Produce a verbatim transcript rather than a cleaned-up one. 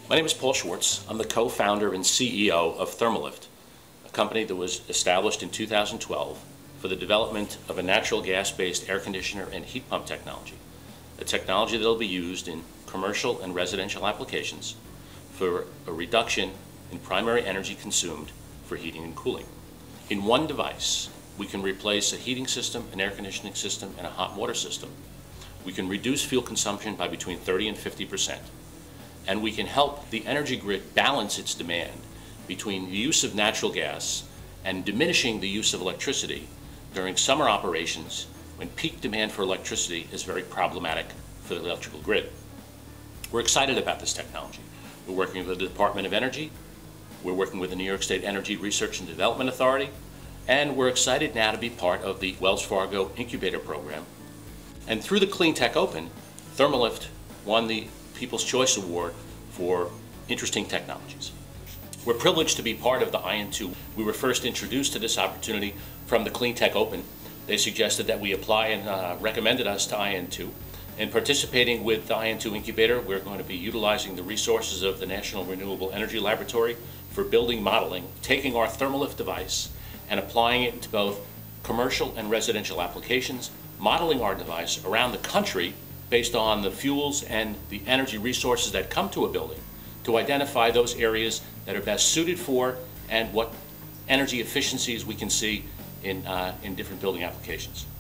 My name is Paul Schwartz. I'm the co-founder and C E O of Thermolift, a company that was established in two thousand twelve for the development of a natural gas-based air conditioner and heat pump technology, a technology that will be used in commercial and residential applications for a reduction in primary energy consumed for heating and cooling. In one device, we can replace a heating system, an air conditioning system, and a hot water system. We can reduce fuel consumption by between thirty and fifty percent. And we can help the energy grid balance its demand between the use of natural gas and diminishing the use of electricity during summer operations when peak demand for electricity is very problematic for the electrical grid. We're excited about this technology. We're working with the Department of Energy, we're working with the New York State Energy Research and Development Authority, and we're excited now to be part of the Wells Fargo Incubator program. And through the Clean Tech Open, Thermolift won the People's Choice Award for interesting technologies. We're privileged to be part of the I N two. We were first introduced to this opportunity from the Clean Tech Open. They suggested that we apply and uh, recommended us to I N two. In participating with the I N two Incubator, we're going to be utilizing the resources of the National Renewable Energy Laboratory for building modeling, taking our Thermolift device and applying it to both commercial and residential applications, modeling our device around the country based on the fuels and the energy resources that come to a building to identify those areas that are best suited for and what energy efficiencies we can see in, uh, in different building applications.